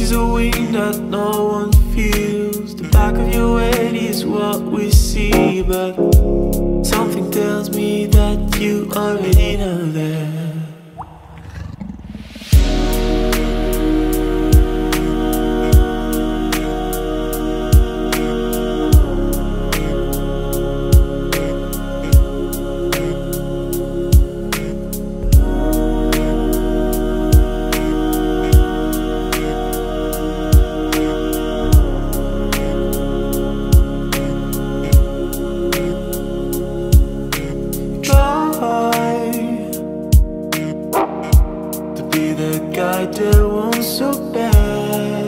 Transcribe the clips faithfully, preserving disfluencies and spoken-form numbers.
is a wing that no one feels. The back of your head is what we see, but something tells me that you already know that. The guy that wants so bad.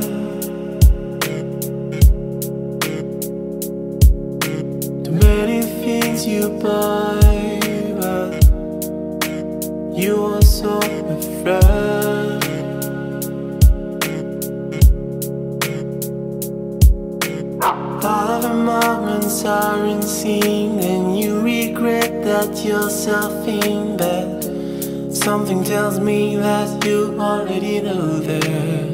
Too many things you buy, but you are so afraid. All of the moments are unseen, and you regret that you're self-in bed. Something tells me that you already know that.